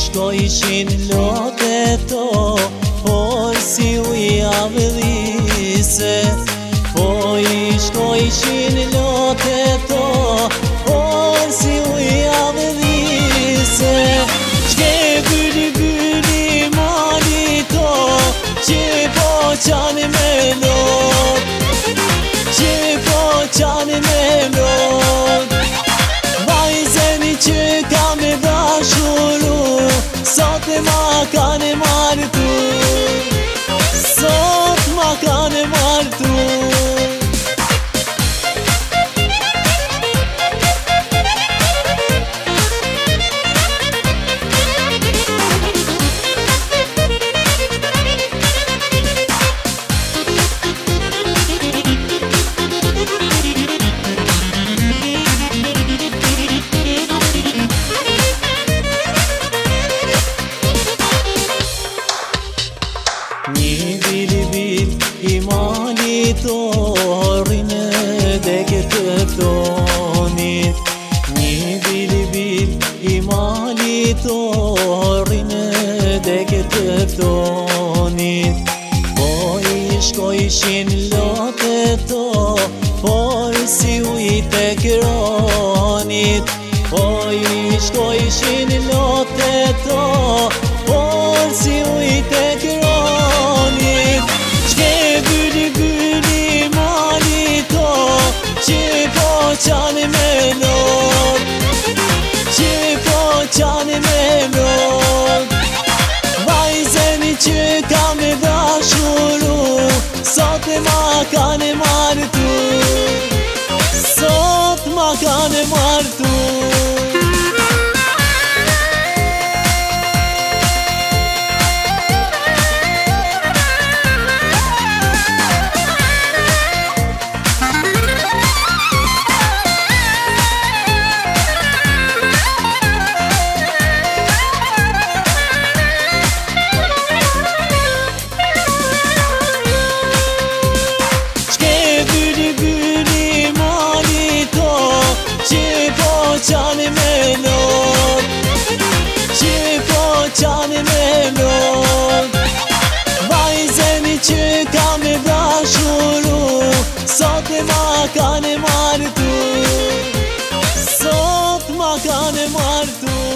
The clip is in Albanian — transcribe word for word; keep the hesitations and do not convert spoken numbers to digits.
shkojshin lote to, por si u javëdhise. Po i shkojshin lote to, por si u javëdhise. Shke byli byli mali to, që po qani me lot, që po qani me lot. Vajzeni që ka me dashuru, sot ma kanë martu, sot ma kanë martu. Një bil-bil i mali to, rrinë degë të thonit. Një bil-bil i mali to, rrinë degë të thonit. Po i shkojshin lote to, por si ujt e kronit. Po i shkojshin lote to, por si ujt e kronit. Shke byli byli mali to, që po qani me lot, që po qani me lot. Vajzeni që ka me dashuru, sot ma kanë martu, sot ma kanë martu. Qani me lot, që po qani me lot. Vajzeni që ka me dashuru, sot ma kanë martu, sot ma kanë martu.